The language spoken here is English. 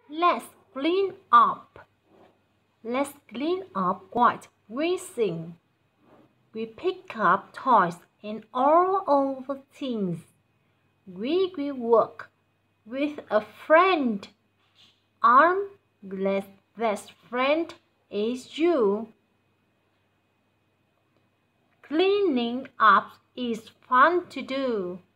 Let's clean up. Let's clean up quite racing. We pick up toys and all over things. We will work with a friend. I'm glad best friend is you. Cleaning up is fun to do.